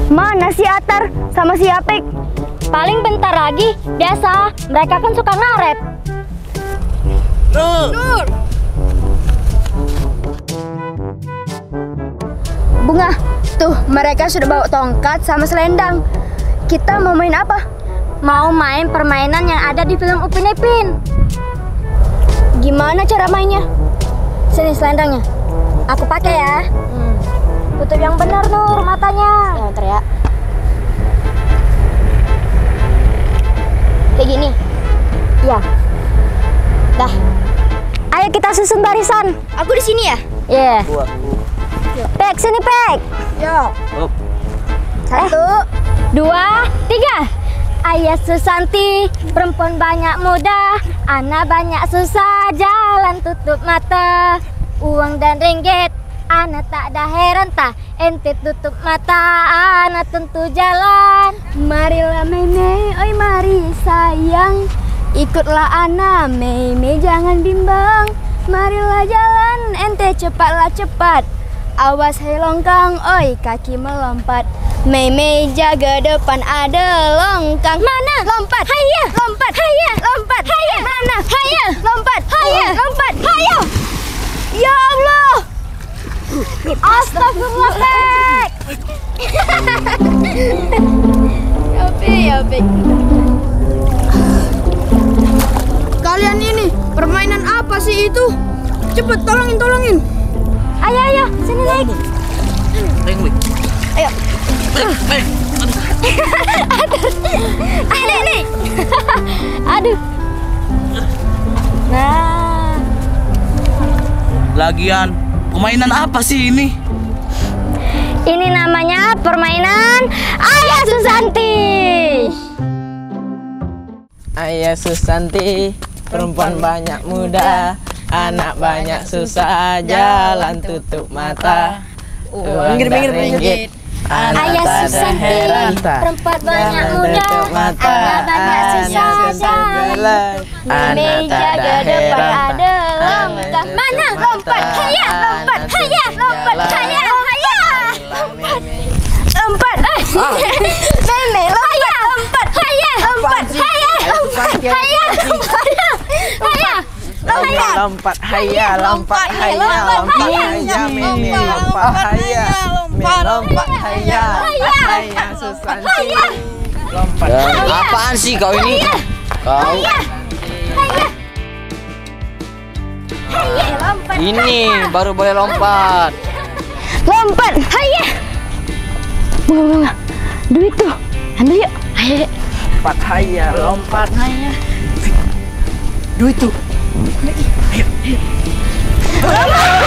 Mana si Atar sama si Apik? Paling bentar lagi. Biasa, mereka kan suka ngaret. Nur! Bunga, tuh mereka sudah bawa tongkat sama selendang. Kita mau main apa? Mau main permainan yang ada di film Upin Ipin. Gimana cara mainnya? Sini selendangnya. Aku pakai ya. Tutup yang benar Nur matanya. Ya, bentar ya. Kayak gini. Iya. Dah. Ayo kita susun barisan. Aku di sini ya? Iya. Pek, sini Pek. Yo. 1, 2, 3. Ayah Susanti, perempuan banyak muda, anak banyak susah, jalan tutup mata. Uang dan ringgit, anak tak ada heran tak, ente tutup mata, anak tentu jalan. Marilah Meme, oi mari sayang, ikutlah anak Meme jangan bimbang. Marilah jalan, ente cepatlah cepat, awas hei longkang, oi kaki melompat. Meme jaga depan ada longkang. Mana? Lompat. Haya. Lompat. Haya. Lompat. Haya. Mana? Haya. Lompat. Haya. Lompat. Haya. Ya Allah. Astagfirullah, Pek. Ya, Pek. Kalian ini permainan apa sih itu? Cepet tolongin. Ayo, sini naik. Ayo. Nih. Aduh. Nah. Lagian, permainan apa sih ini? Ini namanya permainan Ayah Susanti. Ayah Susanti, perempuan banyak muda, anak banyak susah, jalan tutup mata. Uang dan ringgit, Ayah Susanti, perempuan banyak muda, anak banyak susah, jalan. Meme jaga depan ada lompat. Mana? Lompat. Haya. Lompat. Haya. Lompat. Haya. Haya. Lompat. Meme haya. Lompat. Haya. Lompat. Haya. Lompat. Haya. Haya. Lompat haya, lompat haya, lompat haya, Meme lompat haya, lompat haya, haya Susanti, lompat. Apaan sih kau ini? Kau ini baru boleh lompat. Lompat. Haya. Bunga. Duit tuh. Ambil yuk. Ayo. Lompat haya, lompat haya. Duit tuh. Ayo.